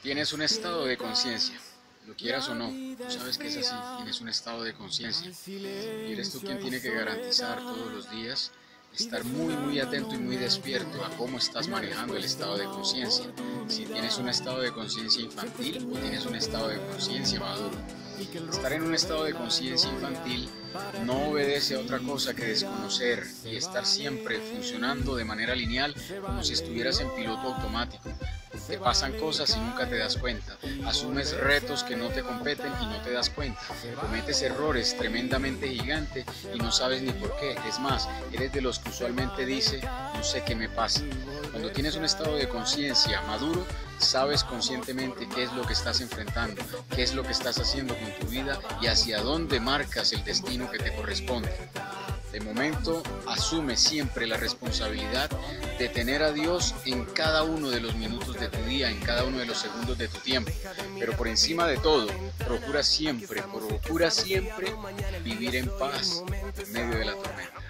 Tienes un estado de conciencia, lo quieras o no, tú sabes que es así, tienes un estado de conciencia y eres tú quien tiene que garantizar todos los días estar muy atento y muy despierto a cómo estás manejando el estado de conciencia. Si tienes un estado de conciencia infantil o tienes un estado de conciencia maduro. Estar en un estado de conciencia infantil no obedece a otra cosa que desconocer y estar siempre funcionando de manera lineal como si estuvieras en piloto automático. Te pasan cosas y nunca te das cuenta. Asumes retos que no te competen y no te das cuenta. Cometes errores tremendamente gigantes y no sabes ni por qué. Es más, eres de los que usualmente dice, no sé qué me pasa. Cuando tienes un estado de conciencia maduro, sabes conscientemente qué es lo que estás enfrentando, qué es lo que estás haciendo con tu vida y hacia dónde marcas el destino que te corresponde. De momento, asume siempre la responsabilidad de tener a Dios en cada uno de los minutos de tu día, en cada uno de los segundos de tu tiempo. Pero por encima de todo, procura siempre vivir en paz en medio de la tormenta.